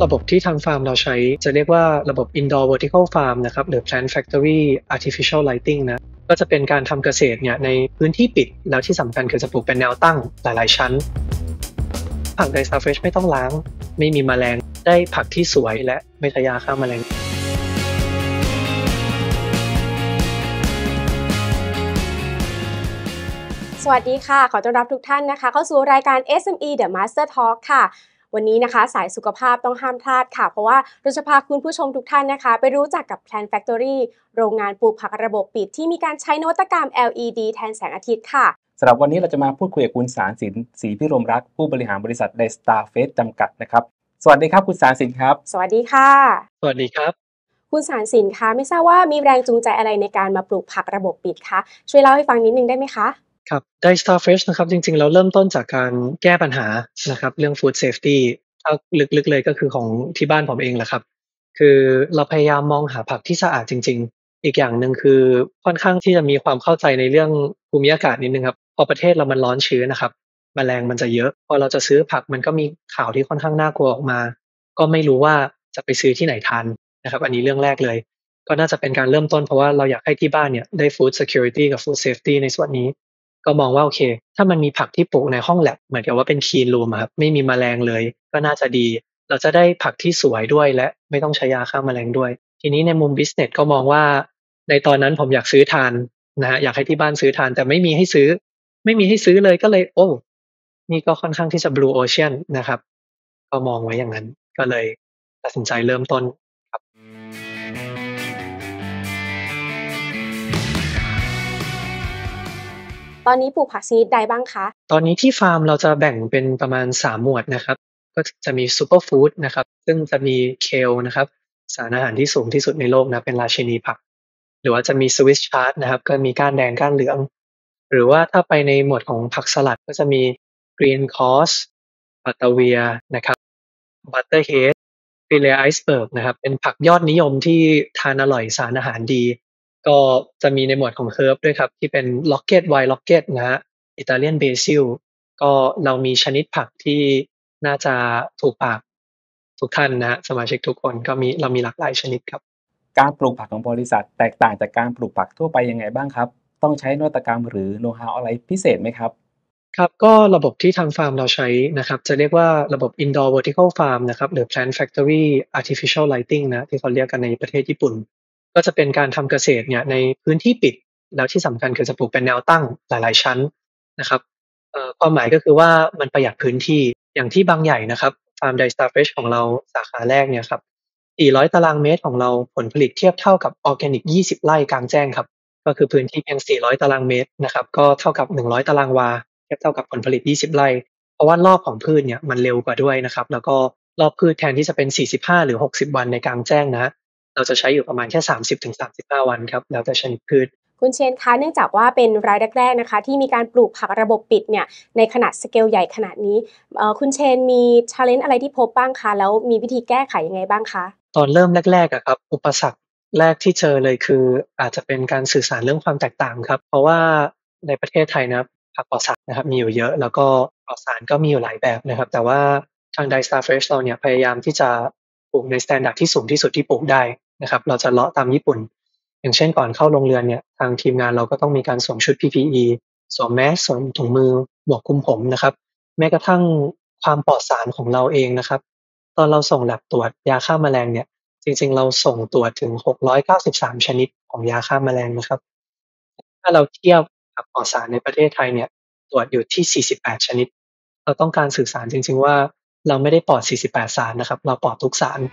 ระบบที่ทางฟาร์มเราใช้จะเรียกว่าระบบ Indoor Vertical Farm นะครับหรือ Plant Factory Artificial Lighting นะก็จะเป็นการทำเกษตรเนี่ยในพื้นที่ปิดแล้วที่สำคัญคือจะปลูกเป็นแนวตั้งหลายๆชั้นผักไดสตาร์เฟรชไม่ต้องล้างไม่มีแมลงได้ผักที่สวยและไม่ทะยาฆ่าแมลงสวัสดีค่ะขอต้อนรับทุกท่านนะคะเข้าสู่รายการ SME The Master Talk ค่ะวันนี้นะคะสายสุขภาพต้องห้ามพลาดค่ะเพราะว่าเราจะพาคุณผู้ชมทุกท่านนะคะไปรู้จักกับ Plant Factory โรงงานปลูกผักระบบปิดที่มีการใช้นวัตกรรม LED แทนแสงอาทิตย์ค่ะสำหรับวันนี้เราจะมาพูดคุยกับคุณสารสินศรีพิรมรักษ์ผู้บริหารบริษัท Daystar Face จำกัดนะครับสวัสดีครับคุณสารสินครับสวัสดีค่ะสวัสดีครับคุณสารสินคะไม่ทราบว่ามีแรงจูงใจอะไรในการมาปลูกผักระบบปิดคะช่วยเล่าให้ฟังนิดนึงได้ไหมคะครับไดสตาร์เฟรชนะครับจริงๆเราเริ่มต้นจากการแก้ปัญหานะครับเรื่อง Food Safety ถ้าลึกๆเลยก็คือของที่บ้านผมเองแหละครับคือเราพยายามมองหาผักที่สะอาดจริงๆอีกอย่างหนึ่งคือค่อนข้างที่จะมีความเข้าใจในเรื่องภูมิอากาศนิดนึงครับพอประเทศเรามันร้อนชื้นนะครับแมลงมันจะเยอะพอเราจะซื้อผักมันก็มีข่าวที่ค่อนข้างน่ากลัวออกมาก็ไม่รู้ว่าจะไปซื้อที่ไหนทานนะครับอันนี้เรื่องแรกเลยก็น่าจะเป็นการเริ่มต้นเพราะว่าเราอยากให้ที่บ้านเนี่ยได้ Food Security กับ Food Safety ในส่วนนี้ก็มองว่าโอเคถ้ามันมีผักที่ปลูกในห้องแลบเหมือนกับว่าเป็น Clean Room อะครับไม่มีแมลงเลยก็น่าจะดีเราจะได้ผักที่สวยด้วยและไม่ต้องใช้ยาฆ่าแมลงด้วยทีนี้ในมุม Business ก็มองว่าในตอนนั้นผมอยากซื้อทานนะครับอยากให้ที่บ้านซื้อทานแต่ไม่มีให้ซื้อเลยก็เลยโอ้นี่ก็ค่อนข้างที่จะ Blue Ocean นะครับก็มองไว้อย่างนั้นก็เลยตัดสินใจเริ่มต้นครับตอนนี้ปลูกผักชนิดใดบ้างคะตอนนี้ที่ฟาร์มเราจะแบ่งเป็นประมาณ3หมวดนะครับก็จะมีซูเปอร์ฟู้ดนะครับซึ่งจะมี Kale นะครับสารอาหารที่สูงที่สุดในโลกนะเป็นราชินีผักหรือว่าจะมี Swiss Chard นะครับก็มีก้านแดงก้านเหลืองหรือว่าถ้าไปในหมวดของผักสลัดก็จะมี Green Course Batavia นะครับ Butterhead Filet Iceberg นะครับเป็นผักยอดนิยมที่ทานอร่อยสารอาหารดีก็จะมีในหมวดของ Herb ด้วยครับที่เป็น Rocket White Rocket นะครับ Italian Basil ก็เรามีชนิดผักที่น่าจะถูกปากทุกท่านนะครับสมาชิกทุกคนก็เรามีหลากหลายชนิดครับการปลูกผักของบริษัทแตกต่างจากการปลูกผักทั่วไปยังไงบ้างครับต้องใช้นวัตกรรมหรือโนว์ฮาวอะไรพิเศษไหมครับครับก็ระบบที่ทางฟาร์มเราใช้นะครับจะเรียกว่าระบบ Indoor Vertical Farm นะครับหรือ Plant Factory Artificial Lighting นะที่เขาเรียกกันในประเทศญี่ปุ่นก็จะเป็นการทำเกษตรเนี่ยในพื้นที่ปิดแล้วที่สำคัญคือจะปลูกเป็นแนวตั้งหลายๆชั้นนะครับความหมายก็คือว่ามันประหยัดพื้นที่อย่างที่บางใหญ่นะครับฟาร์ม Daystar Fresh ของเราสาขาแรกเนี่ยครับ400ตารางเมตรของเราผลผลิตเทียบเท่ากับออร์แกนิก20ไร่กลางแจ้งครับก็คือพื้นที่เพียง400ตารางเมตรนะครับก็เท่ากับ100ตารางวาเทียบเท่ากับผลผลิต20ไร่เพราะว่ารอบของพืชเนี่ยมันเร็วกว่าด้วยนะครับแล้วก็รอบพืชแทนที่จะเป็น45หรือ60วันในกลางแจ้งนะเราจะใช้อยู่ประมาณแค่30-35วันครับแล้วแต่ชนิดพืชคุณเชนคะเนื่องจากว่าเป็นรายแรกๆนะคะที่มีการปลูกผักระบบปิดเนี่ยในขนาดสเกลใหญ่ขนาดนี้คุณเชนมี challenge อะไรที่พบบ้างคะแล้วมีวิธีแก้ไขยังไงบ้างคะตอนเริ่มแรกๆอะครับอุปสรรคแรกที่เจอเลยคืออาจจะเป็นการสื่อสารเรื่องความแตกต่างครับเพราะว่าในประเทศไทยนะครับผักปลอดสารนะครับมีอยู่เยอะแล้วก็ปลอดสารก็มีอยู่หลายแบบนะครับแต่ว่าทาง Daystar Fresh เราเนี่ยพยายามที่จะปลูกในสแตนดาร์ดที่สูงที่สุดที่ปลูกได้นะครับเราจะเลาะตามญี่ปุ่นอย่างเช่นก่อนเข้าโรงเรือนเนี่ยทางทีมงานเราก็ต้องมีการสวมชุด PPE สวมแมสสวมถุงมือหมวกคลุมผมนะครับแม้กระทั่งความปลอดสารของเราเองนะครับตอนเราส่ง lab ตรวจยาฆ่าแมลงเนี่ย จริงๆเราส่งตรวจถึง693ชนิดของยาฆ่าแมลงนะครับถ้าเราเทียบกับปลอดสารในประเทศไทยเนี่ยตรวจอยู่ที่48ชนิดเราต้องการสื่อสารจริงๆว่าเราไม่ได้ปลอด48สารนะครับเราปลอดทุกสาร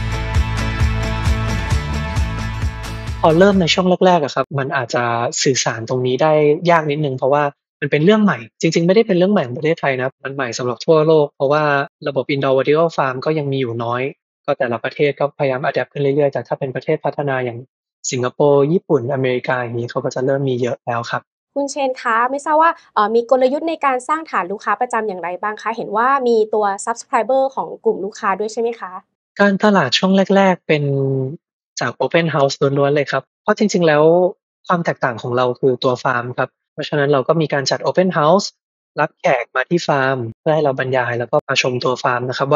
พอเริ่มในช่วงแรกๆอะครับมันอาจจะสื่อสารตรงนี้ได้ยากนิดหนึ่งเพราะว่ามันเป็นเรื่องใหม่จริงๆไม่ได้เป็นเรื่องใหม่ของประเทศไทยนะมันใหม่สำหรับทั่วโลกเพราะว่าระบบ Indoor Vertical Farm ก็ยังมีอยู่น้อย ก็แต่ละประเทศก็พยายาม adapt ขึ้นเรื่อยๆแต่ถ้าเป็นประเทศพัฒนาอย่างสิงคโปร์ญี่ปุ่นอเมริกาอย่างงี้เขาก็จะเริ่มมีเยอะแล้วครับคุณเชนคะไม่ทราบว่ามีกลยุทธ์ในการสร้างฐานลูกค้าประจำอย่างไรบ้างคะเห็นว่ามีตัว Subscriber ของกลุ่มลูกค้าด้วยใช่ไหมคะการตลาดช่วงแรกๆเป็นจาก Open House ล้วนๆเลยครับเพราะจริงๆแล้วความแตกต่างของเราคือตัวฟาร์มครับเพราะฉะนั้นเราก็มีการจัด Open House รับแขกมาที่ฟาร์มเพื่อให้เราบรรยายแล้วก็มาชมตัวฟาร์มนะครับว่า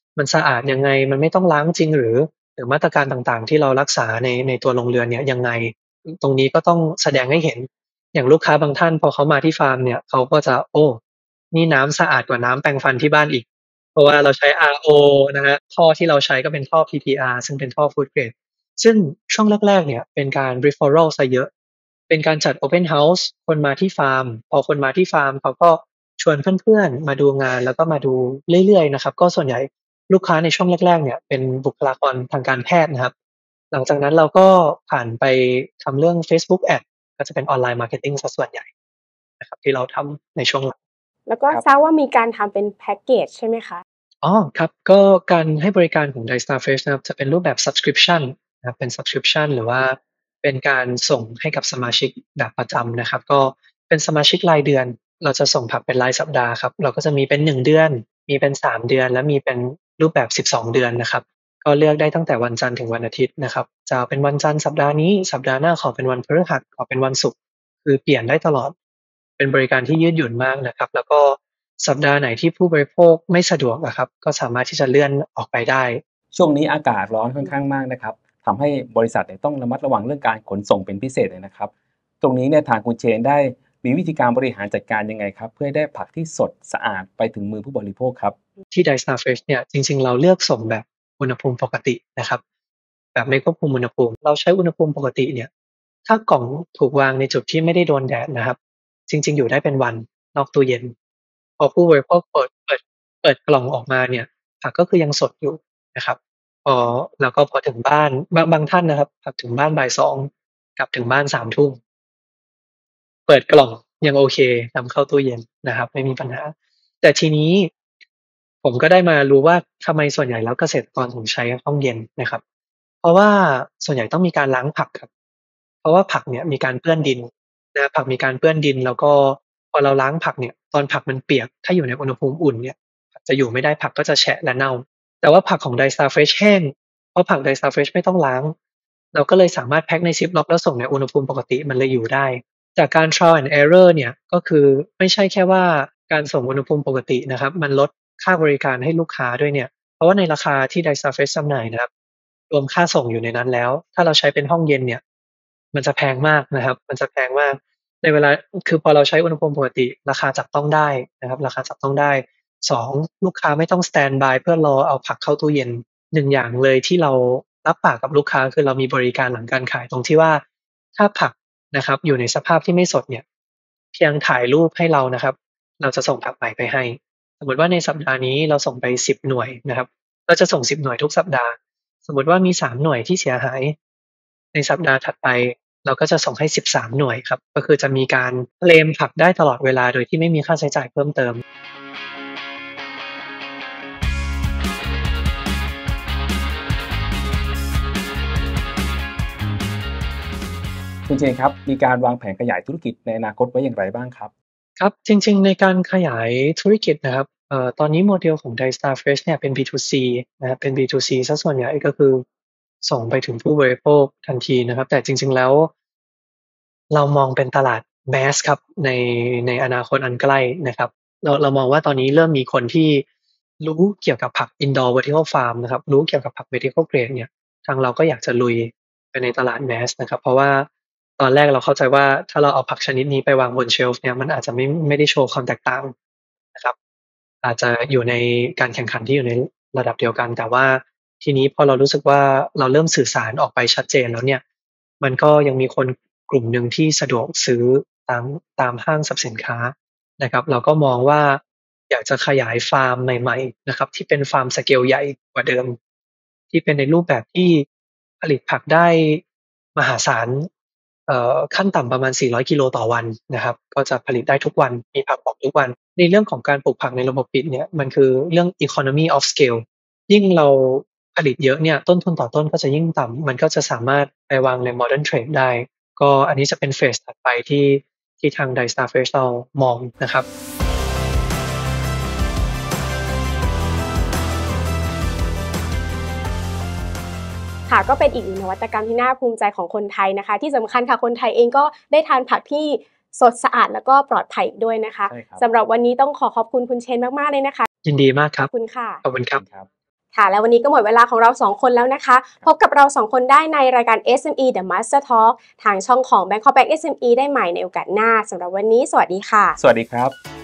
มันสะอาดยังไงมันไม่ต้องล้างจริงหรือมาตรการต่างๆที่เรารักษาในตัวโรงเรือนเนี่ยยังไงตรงนี้ก็ต้องแสดงให้เห็นอย่างลูกค้าบางท่านพอเขามาที่ฟาร์มเนี่ยเขาก็จะโอ้นี่น้ำสะอาดกว่าน้ำแปรงฟันที่บ้านอีกเพราะว่าเราใช้ RO นะครับท่อที่เราใช้ก็เป็นท่อ PPR ซึ่งเป็นท่อ Food Grade ซึ่งช่วงแรกๆเนี่ยเป็นการ referral เสียเยอะเป็นการจัด Open House คนมาที่ฟาร์มพอคนมาที่ฟาร์มเขาก็ชวนเพื่อนๆมาดูงานแล้วก็มาดูเรื่อยๆนะครับก็ส่วนใหญ่ลูกค้าในช่วงแรกๆเนี่ยเป็นบุคลากรทางการแพทย์นะครับหลังจากนั้นเราก็ผ่านไปทำเรื่อง Facebook Ads ก็จะเป็นออนไลน์ marketing เสียส่วนใหญ่นะครับที่เราทำในช่วงหลังแล้วก็ทราบว่ามีการทำเป็นแพ็กเกจใช่ไหมคะอ๋อครับก็การให้บริการของ Daystar Fresh นะครับจะเป็นรูปแบบ subscription นะครับเป็น subscription หรือว่าเป็นการส่งให้กับสมาชิกแบบประจำนะครับก็เป็นสมาชิกรายเดือนเราจะส่งผักเป็นรายสัปดาห์ครับเราก็จะมีเป็น1เดือนมีเป็น3เดือนและมีเป็นรูปแบบ12เดือนนะครับก็เลือกได้ตั้งแต่วันจันทร์ถึงวันอาทิตย์นะครับจะเอาเป็นวันจันทร์สัปดาห์นี้สัปดาห์หน้าขอเป็นวันพฤหัสขอเป็นวันศุกร์คือเปลี่ยนได้ตลอดเป็นบริการที่ยืดหยุ่นมากนะครับแล้วก็สัปดาห์ไหนที่ผู้บริโภคไม่สะดวกอะครับก็สามารถที่จะเลื่อนออกไปได้ช่วงนี้อากาศร้อนค่อนข้างมากนะครับทำให้บริษัทต้องระมัดระวังเรื่องการขนส่งเป็นพิเศษเลยนะครับตรงนี้เนี่ยทางคุณเชนได้มีวิธีการบริหารจัดการยังไงครับเพื่อให้ได้ผักที่สดสะอาดไปถึงมือผู้บริโภคครับที่ Daystar Fresh เนี่ยจริงๆเราเลือกส่งแบบอุณหภูมิปกตินะครับแบบไม่ควบคุมอุณหภูมิเราใช้อุณหภูมิปกติเนี่ยถ้ากล่องถูกวางในจุดที่ไม่ได้โดนแดดนะครับจริงๆอยู่ได้เป็นวันนอกตู้เย็นพอผู้บริโภคเปิดกล่องออกมาเนี่ยผักก็คือยังสดอยู่นะครับพอแล้วก็พอถึงบ้านบางท่านนะครับผักถึงบ้านบ่าย2กลับถึงบ้าน3ทุ่มเปิดกล่องยังโอเคนำเข้าตู้เย็นนะครับไม่มีปัญหาแต่ทีนี้ผมก็ได้มารู้ว่าทำไมส่วนใหญ่แล้วเกษตรกรถึงใช้ห้องเย็นนะครับเพราะว่าส่วนใหญ่ต้องมีการล้างผักครับเพราะว่าผักเนี่ยมีการเปื้อนดินนะครับผักมีการเปื้อนดินแล้วก็พอเราล้างผักเนี่ยตอนผักมันเปียกถ้าอยู่ในอุณหภูมิอุ่นเนี่ยผักจะอยู่ไม่ได้ผักก็จะแฉะและเน่าแต่ว่าผักของ Daystar Fresh แห้งเพราะผัก Daystar Fresh ไม่ต้องล้างเราก็เลยสามารถแพ็กในซิปล็อกแล้วส่งในอุณหภูมิปกติมันเลยอยู่ได้จากการ trial and error เนี่ยก็คือไม่ใช่แค่ว่าการส่งอุณหภูมิปกตินะครับมันลดค่าบริการให้ลูกค้าด้วยเนี่ยเพราะว่าในราคาที่ Daystar Fresh จำหน่ายนะครับรวมค่าส่งอยู่ในนั้นแล้วถ้าเราใช้เป็นห้องเย็นเนี่ยมันจะแพงมากนะครับมันจะแพงมากในเวลาคือพอเราใช้อุณหภูมิปกติราคาจับต้องได้นะครับราคาจับต้องได้2ลูกค้าไม่ต้องสแตนด์บายเพื่อรอเอาผักเข้าตู้เย็น1อย่างเลยที่เรารับปากกับลูกค้าคือเรามีบริการหลังการขายตรงที่ว่าถ้าผักนะครับอยู่ในสภาพที่ไม่สดเนี่ยเพียงถ่ายรูปให้เรานะครับเราจะส่งผักใหม่ไปให้สมมุติว่าในสัปดาห์นี้เราส่งไป10หน่วยนะครับเราจะส่ง10หน่วยทุกสัปดาห์สมมุติว่ามี3หน่วยที่เสียหายในสัปดาห์ถัดไปเราก็จะส่งให้13หน่วยครับก็คือจะมีการเคลมผักได้ตลอดเวลาโดยที่ไม่มีค่าใช้จ่ายเพิ่มเติมคุณเชนครับมีการวางแผนขยายธุรกิจในอนาคตไว้อย่างไรบ้างครับครับจริงๆในการขยายธุรกิจนะครับตอนนี้โมเดลของ Daystar Fresh เนี่ยเป็น B2C นะครับเป็น B2C เสียส่วนใหญ่ก็คือส่งไปถึงผู้บริโภคทันทีนะครับแต่จริงๆแล้วเรามองเป็นตลาด Mass ครับในอนาคตอันใกล้นะครับเรามองว่าตอนนี้เริ่มมีคนที่รู้เกี่ยวกับผัก Indoor Vertical Farm นะครับรู้เกี่ยวกับผัก Vertical Grade เนี่ยทางเราก็อยากจะลุยไปในตลาด Mass นะครับเพราะว่าตอนแรกเราเข้าใจว่าถ้าเราเอาผักชนิดนี้ไปวางบนเชลฟ์เนี่ยมันอาจจะไม่ได้โชว์ความแตกต่างนะครับอาจจะอยู่ในการแข่งขันที่อยู่ในระดับเดียวกันแต่ว่าทีนี้พอเรารู้สึกว่าเราเริ่มสื่อสารออกไปชัดเจนแล้วเนี่ยมันก็ยังมีคนกลุ่มหนึ่งที่สะดวกซื้อตามห้างสรรพสินค้านะครับเราก็มองว่าอยากจะขยายฟาร์มใหม่ๆนะครับที่เป็นฟาร์มสเกลใหญ่กว่าเดิมที่เป็นในรูปแบบที่ผลิตผักได้มหาศาล ขั้นต่ำประมาณ400กิโลต่อวันนะครับก็จะผลิตได้ทุกวันมีผักออกทุกวันในเรื่องของการปลูกผักในระบบปิดเนี่ยมันคือเรื่อง economy of scale ยิ่งเราผลิตเยอะเนี่ยต้นทุนต่อต้นก็จะยิ่งต่ำมันก็จะสามารถไปวางใน modern trade ได้ก็อันนี้จะเป็นเฟสถัดไปที่ทาง Daystar Fresh เรามองนะครับค่ะก็เป็นอีกหนึ่งนวัตกรรมที่น่าภูมิใจของคนไทยนะคะที่สำคัญค่ะคนไทยเองก็ได้ทานผักที่สดสะอาดแล้วก็ปลอดภัยอีกด้วยนะคะใช่ครับสำหรับวันนี้ต้องขอบคุณคุณเชนมากๆเลยนะคะยินดีมากครับขอบคุณค่ะขอบคุณครับครับค่ะและวันนี้ก็หมดเวลาของเรา2คนแล้วนะคะพบกับเรา2คนได้ในรายการ SME The Master Talk ทางช่องของ Bangkok Bank SME ได้ใหม่ในโอกาสหน้าสำหรับวันนี้สวัสดีค่ะสวัสดีครับ